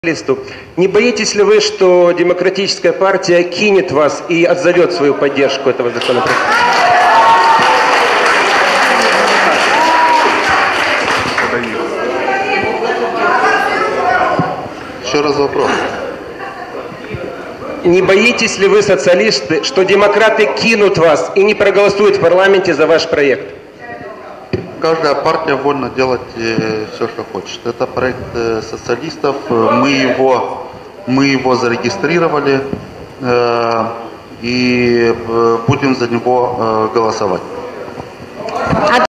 Не боитесь ли вы, что Демократическая партия кинет вас и отзовет свою поддержку этого законопроекта? Еще раз вопрос. Не боитесь ли вы, социалисты, что демократы кинут вас и не проголосуют в парламенте за ваш проект? Каждая партия вольна делать все, что хочет. Это проект социалистов. Мы его зарегистрировали и будем за него голосовать.